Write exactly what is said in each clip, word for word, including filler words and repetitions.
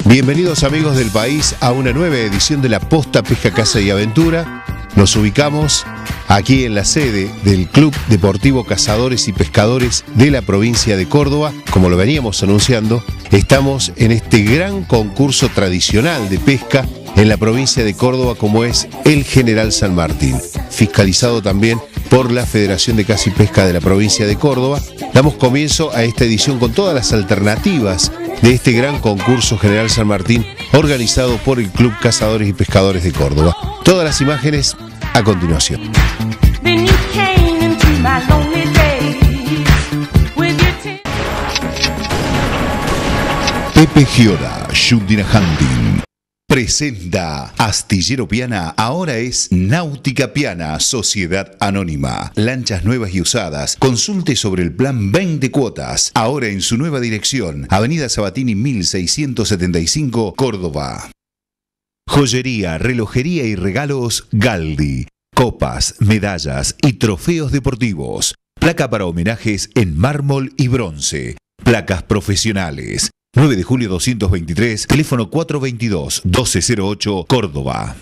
Bienvenidos amigos del país a una nueva edición de la Posta Pesca, Caza y Aventura. Nos ubicamos aquí en la sede del Club Deportivo Cazadores y Pescadores de la provincia de Córdoba. Como lo veníamos anunciando, estamos en este gran concurso tradicional de pesca en la provincia de Córdoba, como es el General San Martín, fiscalizado también por la Federación de Caza y Pesca de la provincia de Córdoba. Damos comienzo a esta edición con todas las alternativas de este gran concurso General San Martín, organizado por el Club Cazadores y Pescadores de Córdoba. Todas las imágenes a continuación. Pepe Gioda, Shundina Hunting, presenta Astillero Piana, ahora es Náutica Piana, Sociedad Anónima. Lanchas nuevas y usadas. Consulte sobre el plan veinte cuotas. Ahora en su nueva dirección, Avenida Sabatini mil seiscientos setenta y cinco, Córdoba. Joyería, relojería y regalos Galdi. Copas, medallas y trofeos deportivos. Placa para homenajes en mármol y bronce. Placas profesionales. nueve de julio doscientos veintitrés, teléfono cuatro veintidós, doce cero ocho, Córdoba.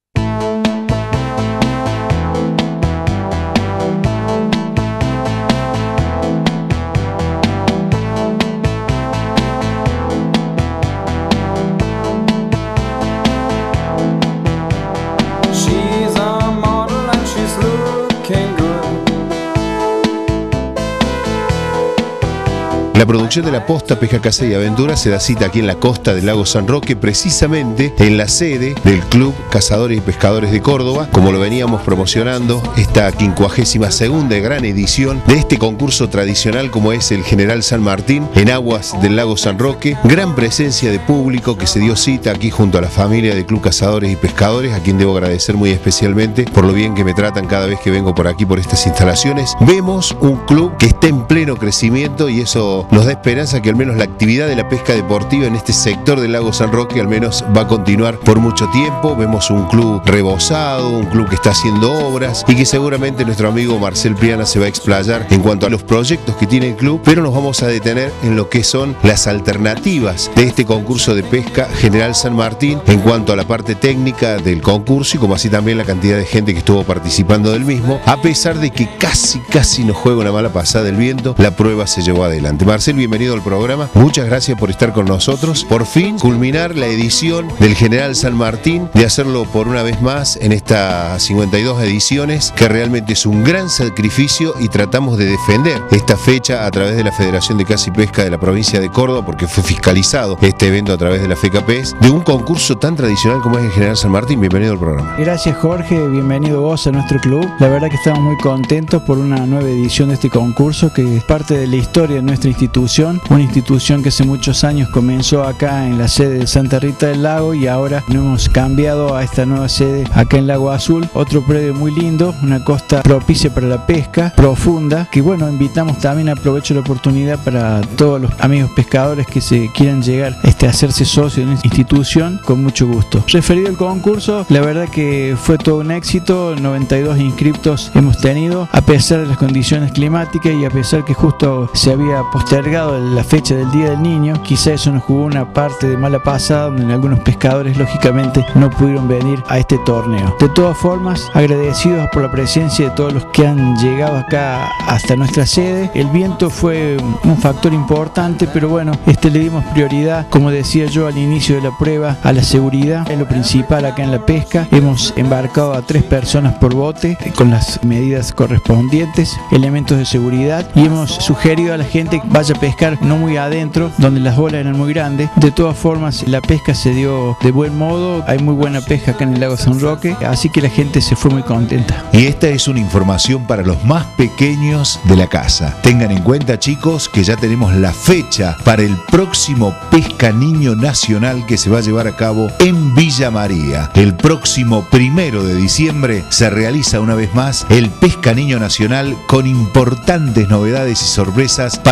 La producción de la Posta Pesca, Caza y Aventura se da cita aquí en la costa del lago San Roque, precisamente en la sede del Club Cazadores y Pescadores de Córdoba. Como lo veníamos promocionando, esta quincuagésima segunda gran edición de este concurso tradicional como es el General San Martín en aguas del lago San Roque. Gran presencia de público que se dio cita aquí junto a la familia del Club Cazadores y Pescadores, a quien debo agradecer muy especialmente por lo bien que me tratan cada vez que vengo por aquí por estas instalaciones. Vemos un club que está en pleno crecimiento y eso nos da esperanza que al menos la actividad de la pesca deportiva en este sector del lago San Roque al menos va a continuar por mucho tiempo. Vemos un club rebosado, un club que está haciendo obras y que seguramente nuestro amigo Marcel Priana se va a explayar en cuanto a los proyectos que tiene el club, pero nos vamos a detener en lo que son las alternativas de este concurso de pesca General San Martín en cuanto a la parte técnica del concurso y como así también la cantidad de gente que estuvo participando del mismo. A pesar de que casi casi nos juega una mala pasada el viento, la prueba se llevó adelante. Marcel, bienvenido al programa. Muchas gracias por estar con nosotros. Por fin, culminar la edición del General San Martín, de hacerlo por una vez más en estas cincuenta y dos ediciones, que realmente es un gran sacrificio y tratamos de defender esta fecha a través de la Federación de Caza y Pesca de la provincia de Córdoba, porque fue fiscalizado este evento a través de la FECAPES, de un concurso tan tradicional como es el General San Martín. Bienvenido al programa. Gracias, Jorge. Bienvenido vos a nuestro club. La verdad que estamos muy contentos por una nueva edición de este concurso que es parte de la historia de nuestra institución. Institución, una institución que hace muchos años comenzó acá en la sede de Santa Rita del Lago y ahora nos hemos cambiado a esta nueva sede acá en Lago Azul, otro predio muy lindo, una costa propicia para la pesca, profunda, que bueno, invitamos también, aprovecho la oportunidad para todos los amigos pescadores que se quieran llegar este, a hacerse socios de esta institución, con mucho gusto. Referido al concurso, la verdad que fue todo un éxito, noventa y dos inscriptos hemos tenido, a pesar de las condiciones climáticas y a pesar que justo se había postergado la fecha del Día del Niño, quizá eso nos jugó una parte de mala pasada, donde algunos pescadores lógicamente no pudieron venir a este torneo. De todas formas, agradecidos por la presencia de todos los que han llegado acá hasta nuestra sede. El viento fue un factor importante, pero bueno, este le dimos prioridad, como decía yo al inicio de la prueba, a la seguridad, es lo principal acá en la pesca. Hemos embarcado a tres personas por bote con las medidas correspondientes, elementos de seguridad, y hemos sugerido a la gente que vaya a pescar no muy adentro, donde las olas eran muy grandes. De todas formas, la pesca se dio de buen modo, hay muy buena pesca acá en el lago San Roque, así que la gente se fue muy contenta. Y esta es una información para los más pequeños de la casa. Tengan en cuenta, chicos, que ya tenemos la fecha para el próximo Pesca Niño Nacional que se va a llevar a cabo en Villa María. El próximo primero de diciembre se realiza una vez más el Pesca Niño Nacional con importantes novedades y sorpresas para todos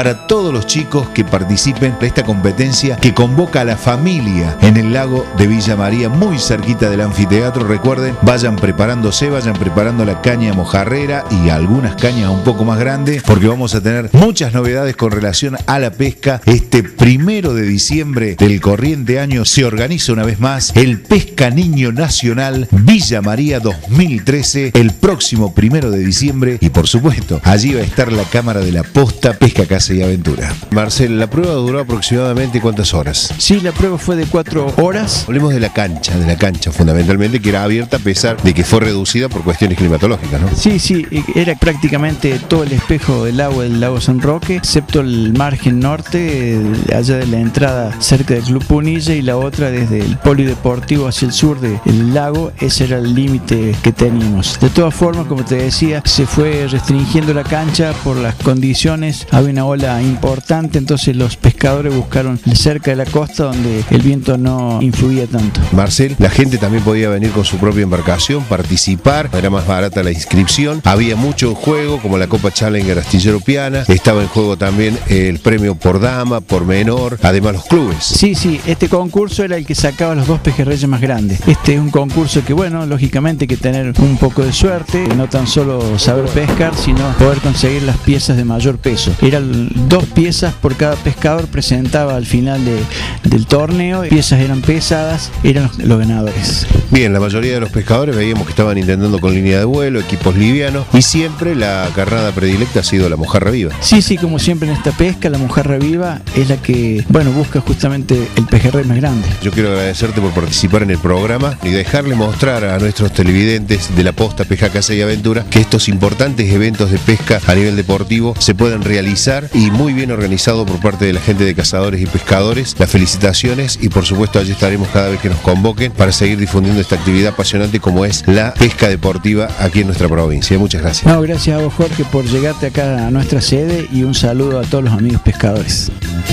todos los chicos que participen de esta competencia que convoca a la familia en el lago de Villa María, muy cerquita del anfiteatro. Recuerden, vayan preparándose, vayan preparando la caña mojarrera y algunas cañas un poco más grandes, porque vamos a tener muchas novedades con relación a la pesca. Este primero de diciembre del corriente año se organiza una vez más el Pesca Niño Nacional Villa María dos mil trece, el próximo primero de diciembre, y por supuesto allí va a estar la cámara de la posta Pesca, Caza y Aventura. Marcel, ¿la prueba duró aproximadamente cuántas horas? Sí, la prueba fue de cuatro horas. Hablemos de la cancha, de la cancha fundamentalmente, que era abierta a pesar de que fue reducida por cuestiones climatológicas, ¿no? Sí, sí, era prácticamente todo el espejo del agua del lago San Roque, excepto el margen norte, allá de la entrada cerca del Club Punilla, y la otra desde el polideportivo hacia el sur del lago. Ese era el límite que teníamos. De todas formas, como te decía, se fue restringiendo la cancha por las condiciones. Había una ola importante, entonces los pescadores buscaron cerca de la costa donde el viento no influía tanto. Marcel, la gente también podía venir con su propia embarcación, participar, era más barata la inscripción, había mucho juego como la Copa Challenger Astillero Piana, estaba en juego también el premio por dama, por menor, además los clubes. Sí, sí, este concurso era el que sacaba los dos pejerreyes más grandes. Este es un concurso que, bueno, lógicamente hay que tener un poco de suerte, no tan solo saber pescar, sino poder conseguir las piezas de mayor peso. Eran dos piezas por cada pescador, presentaba al final de, del torneo, piezas eran pesadas, eran los, los ganadores. Bien, la mayoría de los pescadores veíamos que estaban intentando con línea de vuelo, equipos livianos, y siempre la carnada predilecta ha sido la mojarra viva. Sí, sí, como siempre en esta pesca, la mojarra viva es la que, bueno, busca justamente el pejerrey más grande. Yo quiero agradecerte por participar en el programa y dejarle mostrar a nuestros televidentes de la posta Pesca, Caza y Aventura que estos importantes eventos de pesca a nivel deportivo se pueden realizar, y muy bien organizado por parte de la gente de Cazadores y Pescadores. Las felicitaciones, y por supuesto allí estaremos cada vez que nos convoquen para seguir difundiendo esta actividad apasionante como es la pesca deportiva aquí en nuestra provincia. Muchas gracias. No, gracias a vos, Jorge, por llegarte acá a nuestra sede, y un saludo a todos los amigos pescadores.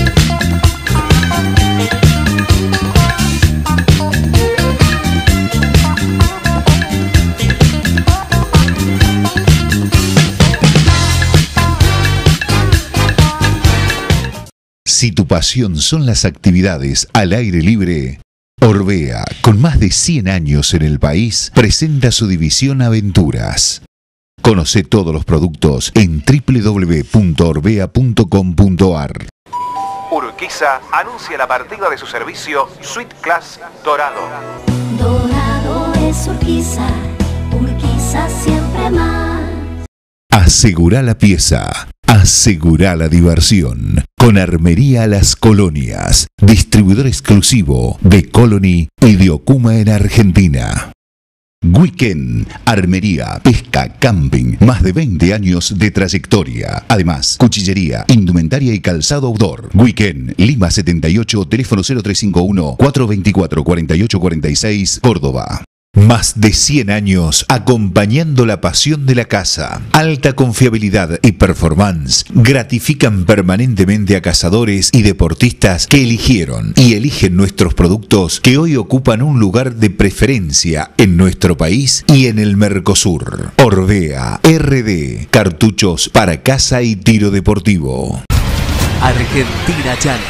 Si tu pasión son las actividades al aire libre, Orbea, con más de cien años en el país, presenta su división Aventuras. Conoce todos los productos en doble u doble u doble u punto orbea punto com punto ar. Urquiza anuncia la partida de su servicio Suite Class Dorado. Dorado es Urquiza, Urquiza siempre más. Asegura la pieza, asegura la diversión. Con Armería Las Colonias, distribuidor exclusivo de Colony y de Okuma en Argentina. Weekend, armería, pesca, camping, más de veinte años de trayectoria. Además, cuchillería, indumentaria y calzado outdoor. Weekend, Lima setenta y ocho, teléfono cero tres cinco uno, cuatro dos cuatro, cuatro ocho cuatro seis, Córdoba. Más de cien años acompañando la pasión de la caza. Alta confiabilidad y performance gratifican permanentemente a cazadores y deportistas que eligieron y eligen nuestros productos, que hoy ocupan un lugar de preferencia en nuestro país y en el Mercosur. Orbea R D, cartuchos para caza y tiro deportivo. Argentina Channel.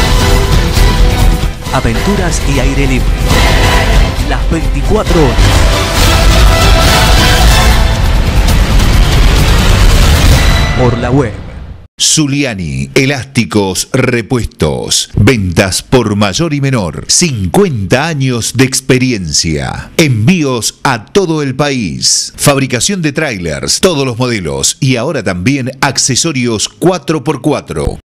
Aventuras y aire libre. Las veinticuatro horas. Por la web. Zuliani, elásticos, repuestos, ventas por mayor y menor, cincuenta años de experiencia, envíos a todo el país, fabricación de trailers, todos los modelos, y ahora también accesorios cuatro por cuatro.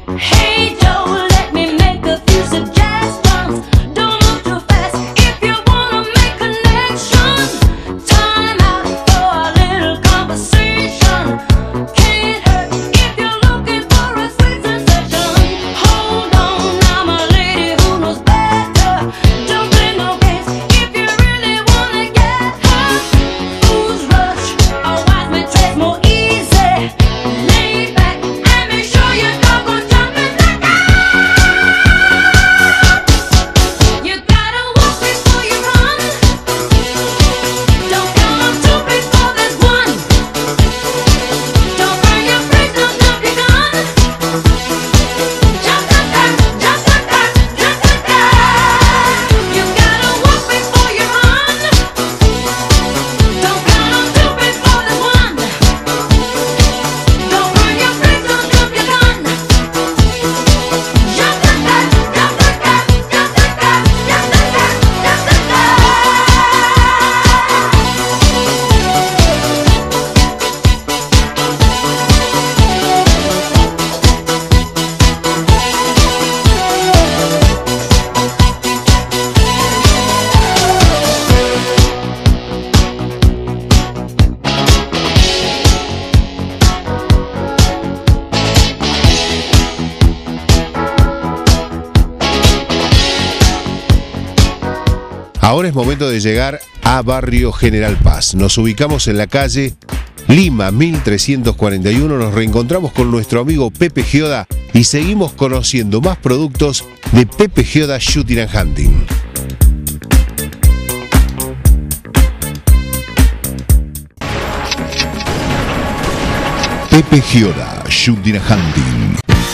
Ahora es momento de llegar a Barrio General Paz. Nos ubicamos en la calle Lima mil trescientos cuarenta y uno. Nos reencontramos con nuestro amigo Pepe Gioda y seguimos conociendo más productos de Pepe Gioda Shooting and Hunting. Pepe Gioda Shooting and Hunting.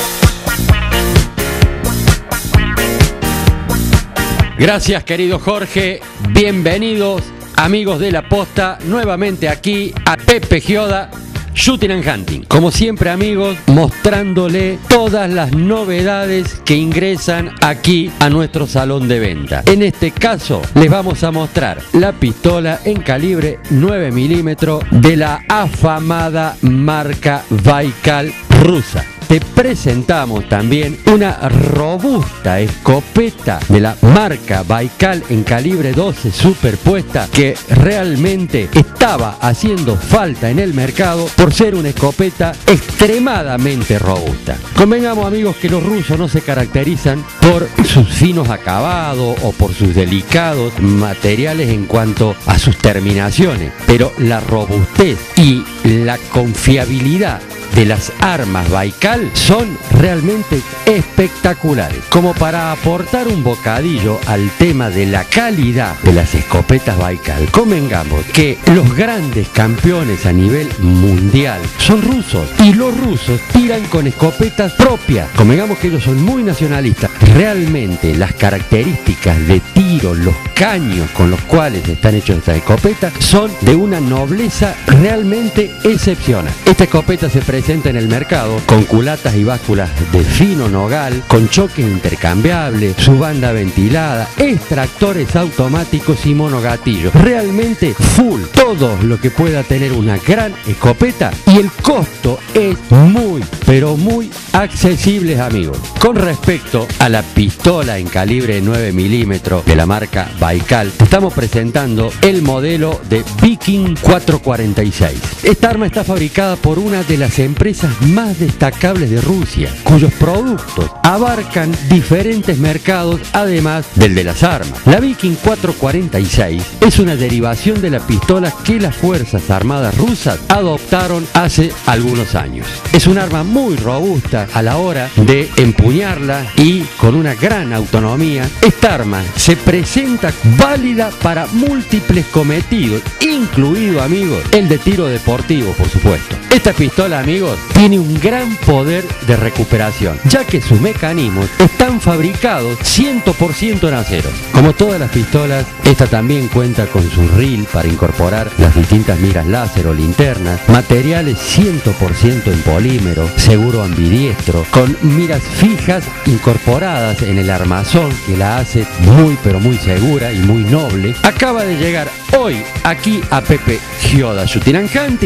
Gracias, querido Jorge. Bienvenidos, amigos de La Posta, nuevamente aquí a Pepe Gioda Shooting and Hunting. Como siempre, amigos, mostrándole todas las novedades que ingresan aquí a nuestro salón de venta. En este caso, les vamos a mostrar la pistola en calibre nueve milímetros de la afamada marca Baikal rusa. Te presentamos también una robusta escopeta de la marca Baikal en calibre doce superpuesta que realmente estaba haciendo falta en el mercado por ser una escopeta extremadamente robusta. Convengamos, amigos, que los rusos no se caracterizan por sus finos acabados o por sus delicados materiales en cuanto a sus terminaciones, pero la robustez y la confiabilidad de las armas Baikal son realmente espectaculares. Como para aportar un bocadillo al tema de la calidad de las escopetas Baikal, convengamos que los grandes campeones a nivel mundial son rusos y los rusos tiran con escopetas propias. Convengamos que ellos son muy nacionalistas. Realmente las características de tiro, los caños con los cuales están hechas estas escopetas son de una nobleza realmente excepcional. Esta escopeta se presenta en el mercado con culatas y básculas de fino nogal, con choques intercambiables, su banda ventilada, extractores automáticos y monogatillos. Realmente full, todo lo que pueda tener una gran escopeta, y el costo es muy, pero muy accesible, amigos. Con respecto a la pistola en calibre nueve milímetros de la marca Baikal, estamos presentando el modelo de Viking cuatrocientos cuarenta y seis. Esta arma está fabricada por una de las empresas más destacables de Rusia, cuyos productos abarcan diferentes mercados además del de las armas. La Viking cuatrocientos cuarenta y seis es una derivación de la pistola que las Fuerzas Armadas rusas adoptaron hace algunos años. Es un arma muy robusta a la hora de empuñarla y con una gran autonomía. Esta arma se presenta válida para múltiples cometidos, incluido, amigos, el de tiro deportivo, por supuesto. Esta pistola, amigos, tiene un gran poder de recuperación, ya que sus mecanismos están fabricados cien por ciento en acero. Como todas las pistolas, esta también cuenta con su reel para incorporar las distintas miras láser o linternas, materiales cien por ciento en polímero, seguro ambidiestro, con miras fijas incorporadas en el armazón que la hace muy pero muy segura y muy noble. Acaba de llegar hoy aquí a Pepe Gioda Shooting and Hunting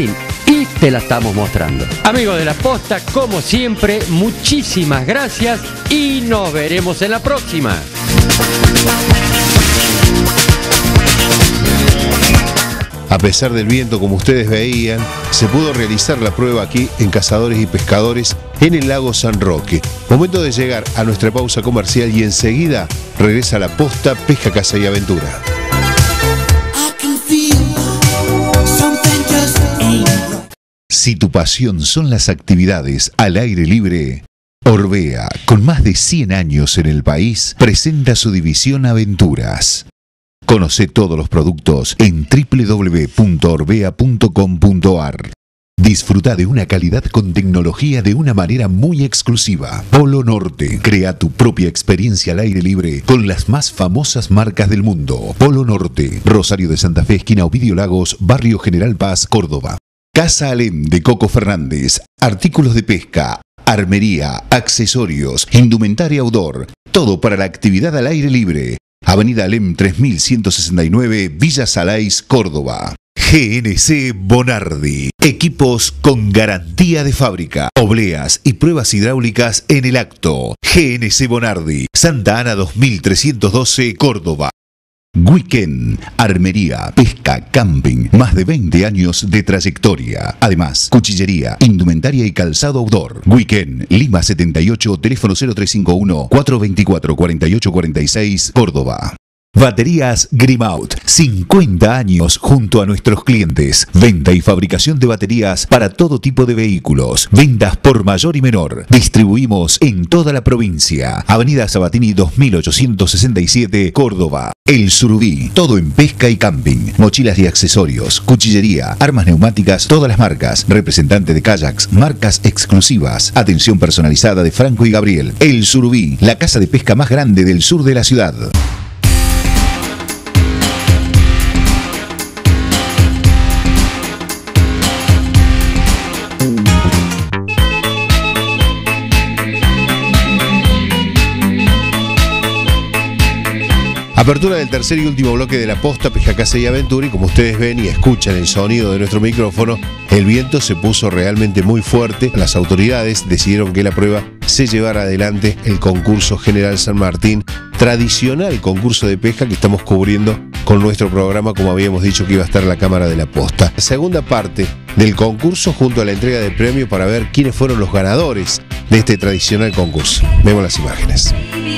y te la estamos mostrando. Amigos de la Posta, como siempre, muchísimas gracias y nos veremos en la próxima. A pesar del viento, como ustedes veían, se pudo realizar la prueba aquí en Cazadores y Pescadores en el lago San Roque. Momento de llegar a nuestra pausa comercial y enseguida regresa la Posta Pesca, Caza y Aventura. Si tu pasión son las actividades al aire libre, Orbea, con más de cien años en el país, presenta su división Aventuras. Conoce todos los productos en doble u doble u doble u punto orbea punto com punto ar. Disfruta de una calidad con tecnología de una manera muy exclusiva. Polo Norte. Crea tu propia experiencia al aire libre con las más famosas marcas del mundo. Polo Norte. Rosario de Santa Fe, esquina Ovidio Lagos, Barrio General Paz, Córdoba. Casa Alem de Coco Fernández. Artículos de pesca, armería, accesorios, indumentaria outdoor. Todo para la actividad al aire libre. Avenida Alem tres mil ciento sesenta y nueve, Villa Salais, Córdoba. G N C Bonardi. Equipos con garantía de fábrica. Obleas y pruebas hidráulicas en el acto. G N C Bonardi. Santa Ana dos mil trescientos doce, Córdoba. Weekend, armería, pesca, camping, más de veinte años de trayectoria. Además, cuchillería, indumentaria y calzado outdoor. Weekend, Lima setenta y ocho, teléfono cero tres cinco uno, cuatro dos cuatro, cuatro ocho cuatro seis, Córdoba. Baterías Grimout, cincuenta años junto a nuestros clientes. Venta y fabricación de baterías para todo tipo de vehículos. Ventas por mayor y menor. Distribuimos en toda la provincia. Avenida Sabatini dos mil ochocientos sesenta y siete, Córdoba. El Surubí, todo en pesca y camping. Mochilas y accesorios, cuchillería, armas neumáticas, todas las marcas. Representante de kayaks, marcas exclusivas. Atención personalizada de Franco y Gabriel. El Surubí, la casa de pesca más grande del sur de la ciudad. Apertura del tercer y último bloque de la Posta Pesca, Caza y Aventura, y como ustedes ven y escuchan el sonido de nuestro micrófono, el viento se puso realmente muy fuerte. Las autoridades decidieron que la prueba se llevara adelante el concurso General San Martín, tradicional concurso de pesca que estamos cubriendo con nuestro programa, como habíamos dicho que iba a estar la Cámara de la Posta. La segunda parte del concurso junto a la entrega de premio para ver quiénes fueron los ganadores de este tradicional concurso. Vemos las imágenes.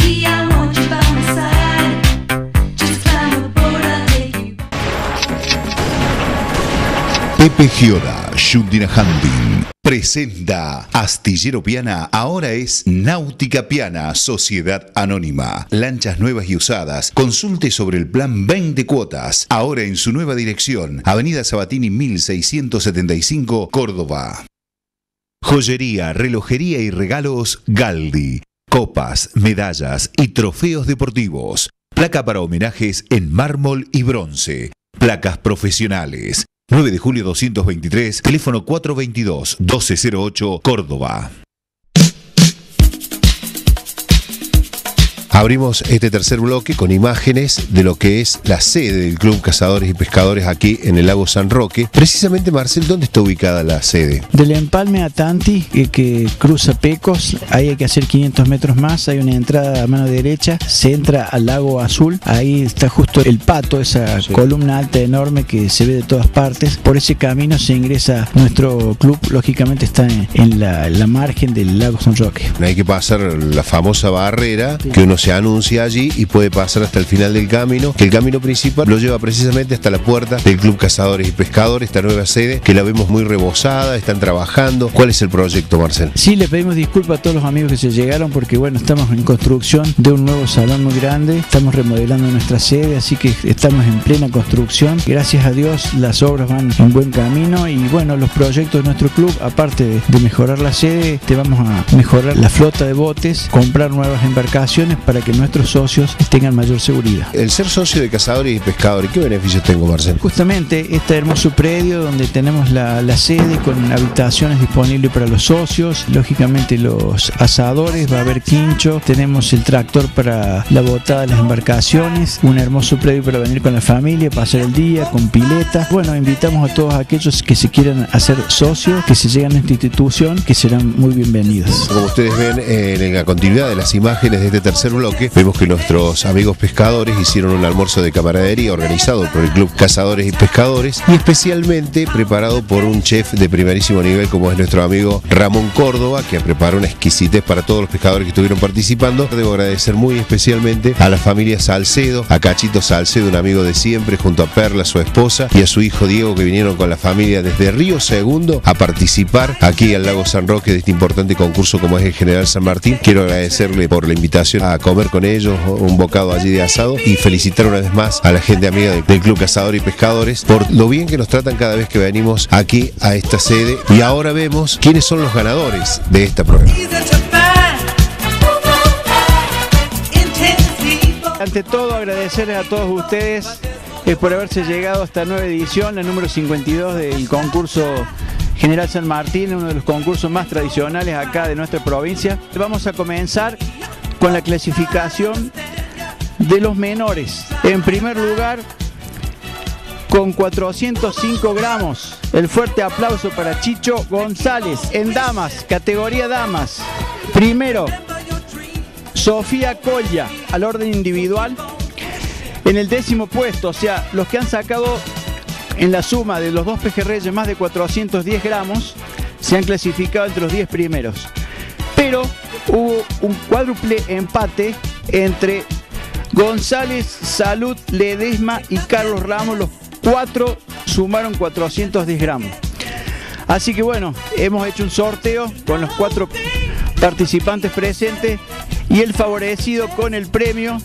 Pepe Gioda, Shooting Hunting, presenta Astillero Piana, ahora es Náutica Piana, Sociedad Anónima. Lanchas nuevas y usadas. Consulte sobre el plan veinte cuotas, ahora en su nueva dirección, Avenida Sabatini mil seiscientos setenta y cinco, Córdoba. Joyería, relojería y regalos Galdi. Copas, medallas y trofeos deportivos. Placa para homenajes en mármol y bronce. Placas profesionales. nueve de julio doscientos veintitrés, teléfono cuatro dos dos, doce cero ocho, Córdoba. Abrimos este tercer bloque con imágenes de lo que es la sede del Club Cazadores y Pescadores aquí en el lago San Roque. Precisamente, Marcel, ¿dónde está ubicada la sede? Del Empalme a Tanti, que, que cruza Pecos, ahí hay que hacer quinientos metros más, hay una entrada a mano derecha, se entra al lago Azul, ahí está justo el Pato, esa sí. columna alta enorme que se ve de todas partes. Por ese camino se ingresa nuestro club, lógicamente está en, en la, la margen del lago San Roque. Hay que pasar la famosa barrera sí. que uno se anuncia allí y puede pasar hasta el final del camino, que el camino principal lo lleva precisamente hasta la puerta del Club Cazadores y Pescadores, esta nueva sede que la vemos muy rebosada, están trabajando. ¿Cuál es el proyecto, Marcel? Sí, le pedimos disculpas a todos los amigos que se llegaron porque bueno, estamos en construcción de un nuevo salón muy grande, estamos remodelando nuestra sede, así que estamos en plena construcción. Gracias a Dios las obras van en buen camino y bueno, los proyectos de nuestro club, aparte de, de mejorar la sede, te vamos a mejorar la flota de botes, comprar nuevas embarcaciones para para que nuestros socios tengan mayor seguridad. El ser socio de Cazadores y Pescadores, ¿qué beneficios tengo, Marcelo? Justamente este hermoso predio donde tenemos la, la sede con habitaciones disponibles para los socios, lógicamente los asadores, va a haber quincho, tenemos el tractor para la botada de las embarcaciones, un hermoso predio para venir con la familia, pasar el día, con pileta. Bueno, invitamos a todos aquellos que se quieran hacer socios, que se lleguen a esta institución, que serán muy bienvenidos. Como ustedes ven en la continuidad de las imágenes de este tercer bloque, vemos que nuestros amigos pescadores hicieron un almuerzo de camaradería organizado por el Club Cazadores y Pescadores y especialmente preparado por un chef de primerísimo nivel como es nuestro amigo Ramón Córdoba, que preparó una exquisitez para todos los pescadores que estuvieron participando. Debo agradecer muy especialmente a la familia Salcedo, a Cachito Salcedo, un amigo de siempre, junto a Perla, su esposa, y a su hijo Diego, que vinieron con la familia desde Río Segundo a participar aquí al Lago San Roque de este importante concurso como es el General San Martín. Quiero agradecerle por la invitación a comer con ellos, un bocado allí de asado, y felicitar una vez más a la gente amiga del Club Cazadores y Pescadores por lo bien que nos tratan cada vez que venimos aquí a esta sede. Y ahora vemos quiénes son los ganadores de esta prueba. Ante todo, agradecerles a todos ustedes eh, por haberse llegado a esta nueva edición, la número cincuenta y dos del concurso General San Martín, uno de los concursos más tradicionales acá de nuestra provincia. Vamos a comenzar con la clasificación de los menores. En primer lugar, con cuatrocientos cinco gramos, el fuerte aplauso para Chicho González. En damas, categoría damas, primero Sofía Colla, al orden individual. En el décimo puesto, o sea, los que han sacado en la suma de los dos pejerreyes más de cuatrocientos diez gramos, se han clasificado entre los diez primeros. Pero hubo un cuádruple empate entre González, Salud, Ledesma y Carlos Ramos. Los cuatro sumaron cuatrocientos diez gramos. Así que bueno, hemos hecho un sorteo con los cuatro participantes presentes y el favorecido con el premio,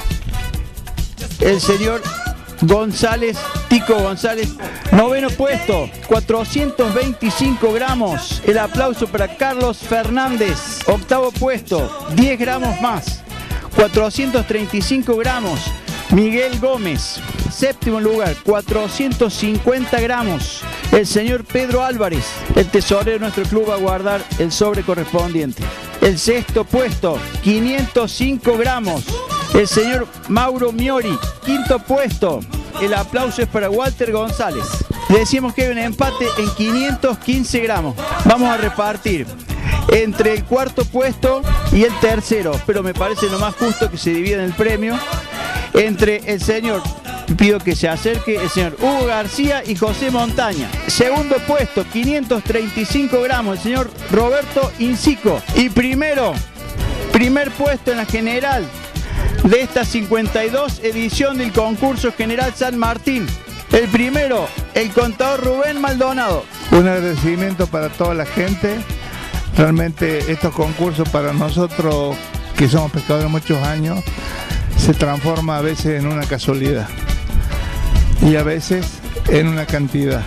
el señor González, Tico González. Noveno puesto, cuatrocientos veinticinco gramos. El aplauso para Carlos Fernández. Octavo puesto, diez gramos más, cuatrocientos treinta y cinco gramos. Miguel Gómez. Séptimo lugar, cuatrocientos cincuenta gramos. El señor Pedro Álvarez. El tesorero de nuestro club va a guardar el sobre correspondiente. El sexto puesto, quinientos cinco gramos. El señor Mauro Miori. Quinto puesto. El aplauso es para Walter González. Le decíamos que hay un empate en quinientos quince gramos. Vamos a repartir entre el cuarto puesto y el tercero, pero me parece lo más justo que se divida el premio entre el señor, pido que se acerque, el señor Hugo García y José Montaña. Segundo puesto, quinientos treinta y cinco gramos, el señor Roberto Incico. Y primero, primer puesto en la general de esta cincuenta y dos edición del concurso General San Martín. El primero, el contador Rubén Maldonado. Un agradecimiento para toda la gente. Realmente estos concursos para nosotros, que somos pescadores muchos años, se transforma a veces en una casualidad y a veces en una cantidad.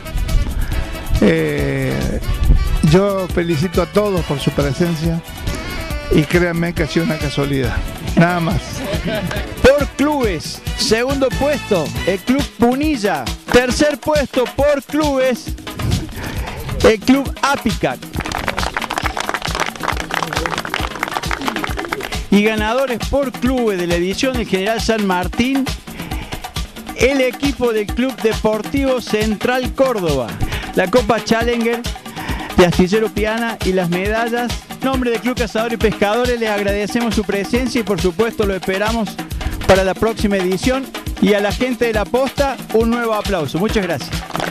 Eh, yo felicito a todos por su presencia y créanme que ha sido una casualidad, nada más. Por clubes, segundo puesto, el Club Punilla. Tercer puesto por clubes, el Club Apicac. Y ganadores por clubes de la edición del General San Martín, el equipo del Club Deportivo Central Córdoba, la Copa Challenger de Astillero Piana y las medallas. En nombre del Club Cazadores y Pescadores les agradecemos su presencia y por supuesto lo esperamos para la próxima edición. Y a la gente de La Posta, un nuevo aplauso. Muchas gracias.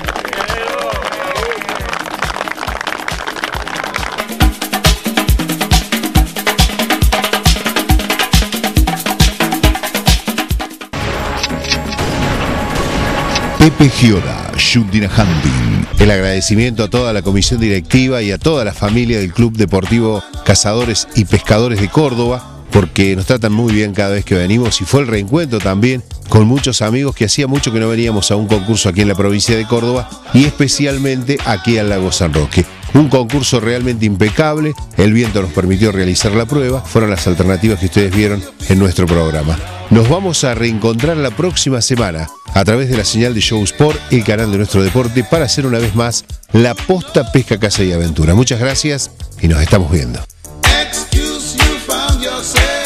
Pepe Gioda, Juntina Hunting. El agradecimiento a toda la comisión directiva y a toda la familia del Club Deportivo Cazadores y Pescadores de Córdoba, porque nos tratan muy bien cada vez que venimos, y fue el reencuentro también con muchos amigos que hacía mucho que no veníamos a un concurso aquí en la provincia de Córdoba y especialmente aquí al Lago San Roque. Un concurso realmente impecable, el viento nos permitió realizar la prueba, fueron las alternativas que ustedes vieron en nuestro programa. Nos vamos a reencontrar la próxima semana a través de la señal de Show Sport, el canal de nuestro deporte, para hacer una vez más la posta pesca, caza y aventura. Muchas gracias y nos estamos viendo. Excuse you found yourself.